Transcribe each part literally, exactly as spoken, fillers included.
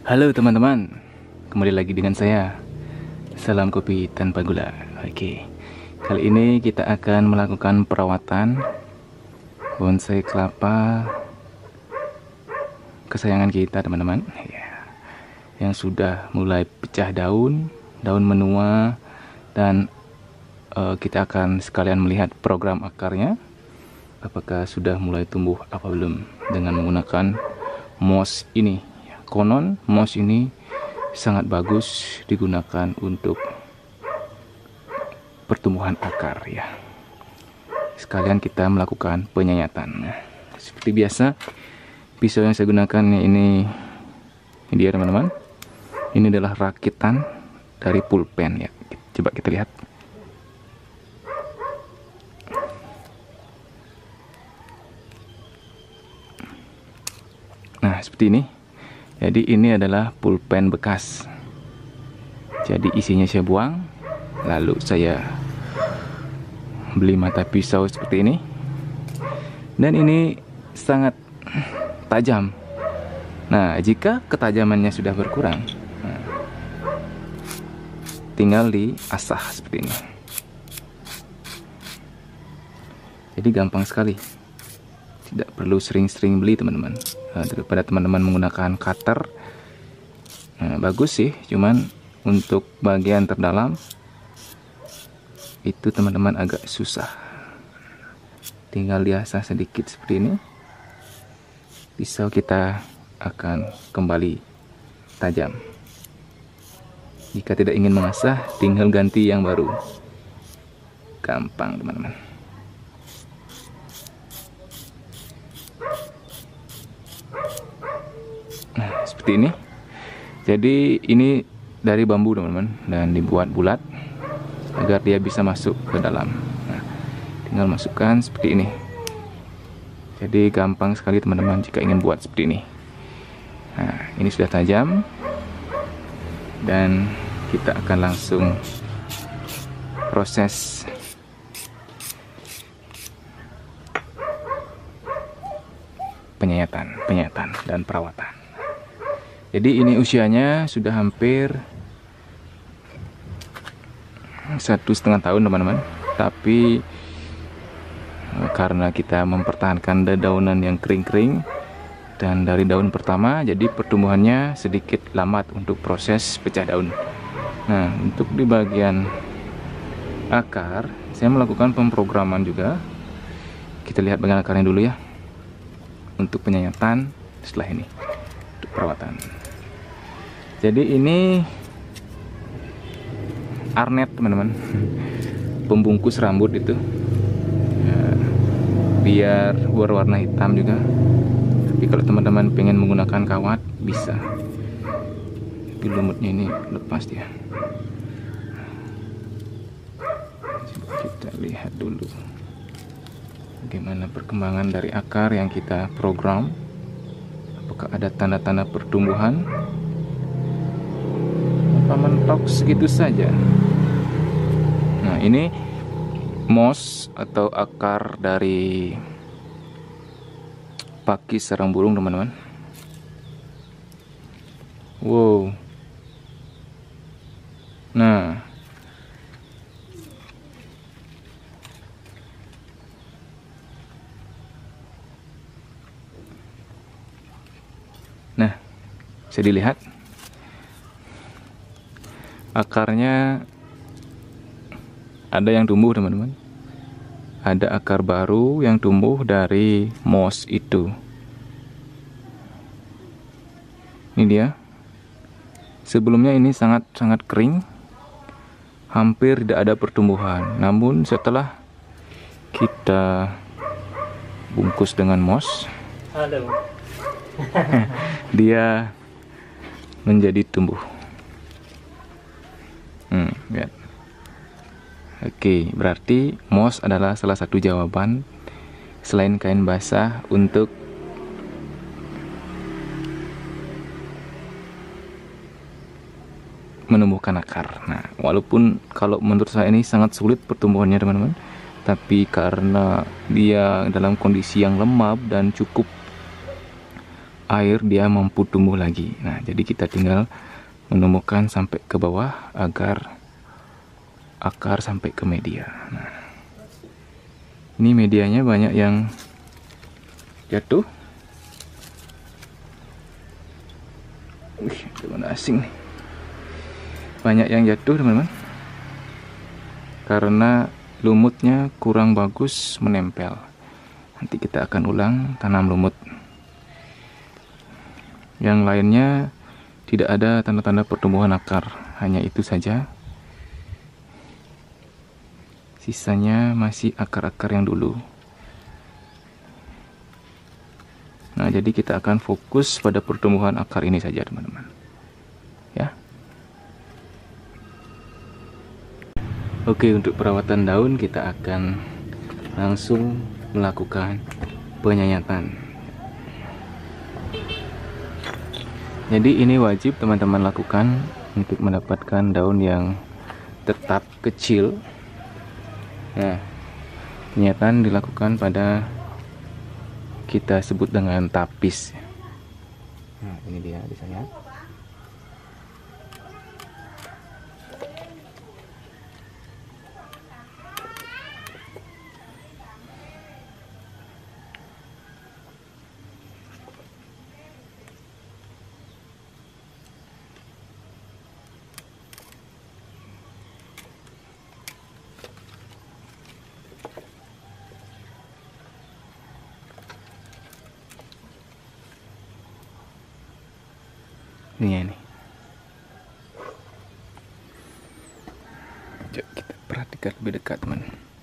Halo teman-teman, kembali lagi dengan saya. Salam kopi tanpa gula. Oke, kali ini kita akan melakukan perawatan bonsai kelapa kesayangan kita, teman-teman, ya, yang sudah mulai pecah daun, daun menua, dan uh, kita akan sekalian melihat program akarnya, apakah sudah mulai tumbuh apa belum dengan menggunakan moss ini. Konon moss ini sangat bagus digunakan untuk pertumbuhan akar, ya. Sekalian kita melakukan penyayatan. Nah, seperti biasa, pisau yang saya gunakan ini, ini dia teman-teman. Ini adalah rakitan dari pulpen, ya. Coba kita lihat. Nah, seperti ini. Jadi ini adalah pulpen bekas. Jadi isinya saya buang, lalu saya beli mata pisau seperti ini. Dan ini sangat tajam. Nah, jika ketajamannya sudah berkurang, nah, tinggal diasah seperti ini. Jadi gampang sekali. Tidak perlu sering-sering beli, teman-teman. Nah, daripada teman-teman menggunakan cutter, nah, bagus sih, cuman untuk bagian terdalam itu teman-teman agak susah. Tinggal diasah sedikit seperti ini, pisau kita akan kembali tajam. Jika tidak ingin mengasah, tinggal ganti yang baru. Gampang, teman-teman. Nah, seperti ini. Jadi ini dari bambu, teman-teman, dan dibuat bulat agar dia bisa masuk ke dalam. Nah, tinggal masukkan seperti ini. Jadi gampang sekali, teman-teman, jika ingin buat seperti ini. Nah, ini sudah tajam dan kita akan langsung proses penyayatan, penyayatan dan perawatan. Jadi ini usianya sudah hampir satu setengah tahun, teman-teman. Tapi karena kita mempertahankan dedaunan yang kering-kering dan dari daun pertama, jadi pertumbuhannya sedikit lambat untuk proses pecah daun. Nah, untuk di bagian akar, saya melakukan pemrograman juga. Kita lihat bagian akarnya dulu, ya. Untuk penyayatan setelah ini, untuk perawatan. Jadi ini arnet, teman-teman, pembungkus rambut itu, ya, biar berwarna hitam juga. Tapi kalau teman-teman pengen menggunakan kawat, bisa. Tapi lumutnya ini lepas dia. Coba kita lihat dulu bagaimana perkembangan dari akar yang kita program. Apakah ada tanda-tanda pertumbuhan? Apa mentok segitu saja? Nah, ini moss atau akar dari pakis sarang burung, teman-teman. Wow. Nah, Nah, bisa dilihat akarnya ada yang tumbuh, teman-teman. Ada akar baru yang tumbuh dari moss itu. Ini dia. Sebelumnya ini sangat-sangat kering, hampir tidak ada pertumbuhan. Namun setelah kita bungkus dengan moss, Halo. dia menjadi tumbuh. Hmm, lihat. Oke, berarti moss adalah salah satu jawaban selain kain basah untuk menumbuhkan akar. Nah, walaupun kalau menurut saya ini sangat sulit pertumbuhannya, teman-teman, tapi karena dia dalam kondisi yang lembab dan cukup air dia mampu tumbuh lagi. Nah, jadi kita tinggal menemukan sampai ke bawah agar akar sampai ke media. Nah, ini medianya banyak yang jatuh. Wih, teman asing nih. Banyak yang jatuh, teman-teman. Karena lumutnya kurang bagus menempel. Nanti kita akan ulang tanam lumut. Yang lainnya tidak ada tanda-tanda pertumbuhan akar, hanya itu saja. Sisanya masih akar-akar yang dulu. Nah, jadi kita akan fokus pada pertumbuhan akar ini saja, teman-teman. Ya. Oke, untuk perawatan daun kita akan langsung melakukan penyayatan. Jadi ini wajib teman-teman lakukan untuk mendapatkan daun yang tetap kecil. Nah, penyayatan dilakukan pada kita sebut dengan tapis. Nah, ini dia disayat. Ini nih. Coba kita perhatikan lebih dekat, teman.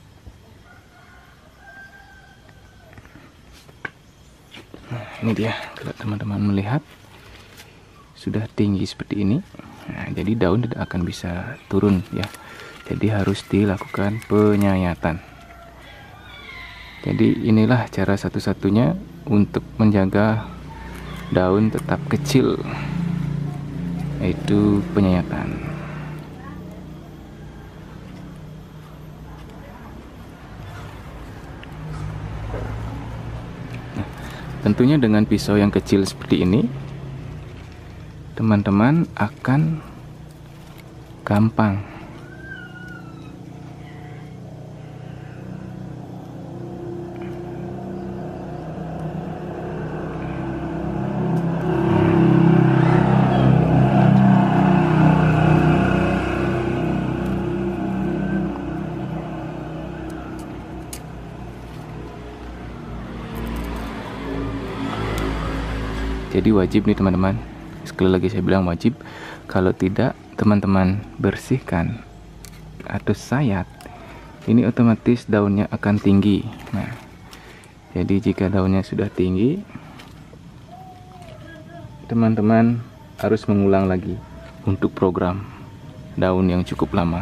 Nah, ini dia. Kalau teman-teman melihat sudah tinggi seperti ini. Nah, jadi daun tidak akan bisa turun ya. Jadi harus dilakukan penyayatan. Jadi inilah cara satu-satunya untuk menjaga daun tetap kecil, yaitu penyayatan. Nah, tentunya dengan pisau yang kecil seperti ini, teman-teman akan gampang. Jadi wajib nih teman-teman, sekali lagi saya bilang wajib. Kalau tidak teman-teman bersihkan atau sayat, ini otomatis daunnya akan tinggi. Nah, jadi jika daunnya sudah tinggi, teman-teman harus mengulang lagi untuk program daun yang cukup lama.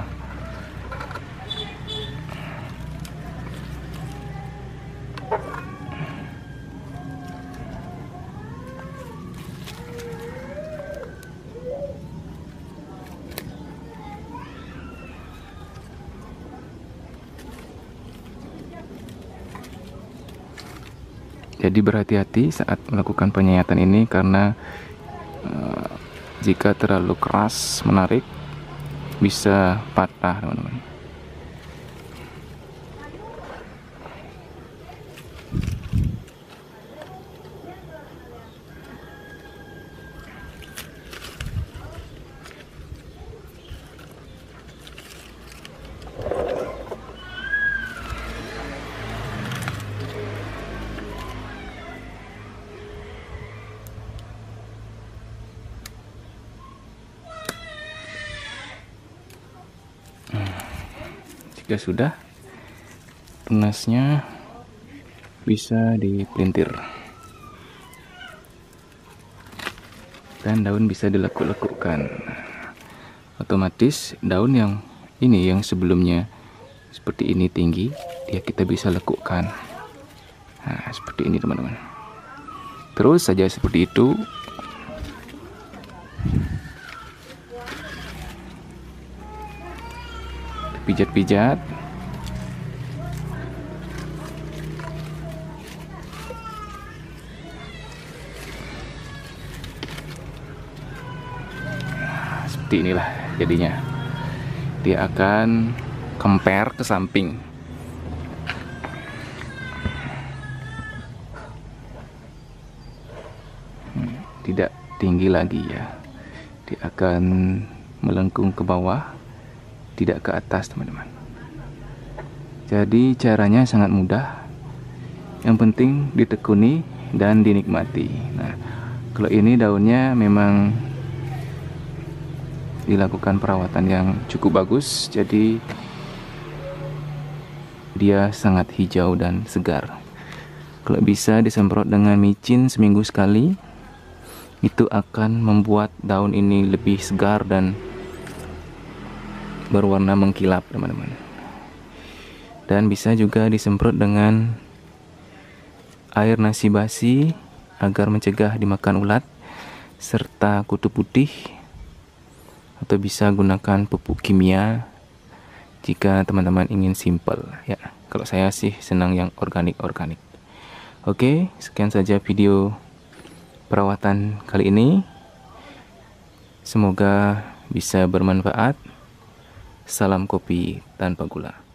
Jadi berhati-hati saat melakukan penyayatan ini karena uh, jika terlalu keras menarik bisa patah, teman-teman. Jika sudah, tunasnya bisa dipelintir dan daun bisa dilekuk-lekukkan. Otomatis daun yang ini yang sebelumnya seperti ini tinggi, dia kita bisa lekukkan. Nah, seperti ini teman-teman. Terus saja seperti itu. Pijat-pijat. seperti inilah jadinya. Dia akan kemper ke samping. Tidak tinggi lagi ya, dia akan melengkung ke bawah, tidak ke atas teman-teman. Jadi caranya sangat mudah, yang penting ditekuni dan dinikmati. Nah, kalau ini daunnya memang dilakukan perawatan yang cukup bagus, jadi dia sangat hijau dan segar. Kalau bisa disemprot dengan micin seminggu sekali, itu akan membuat daun ini lebih segar dan berwarna mengkilap teman-teman. Dan bisa juga disemprot dengan air nasi basi agar mencegah dimakan ulat, serta kutu putih, atau bisa gunakan pupuk kimia jika teman-teman ingin simple ya. Kalau saya sih senang yang organik-organik. Oke, sekian saja video perawatan kali ini. Semoga bisa bermanfaat. Salam kopi tanpa gula.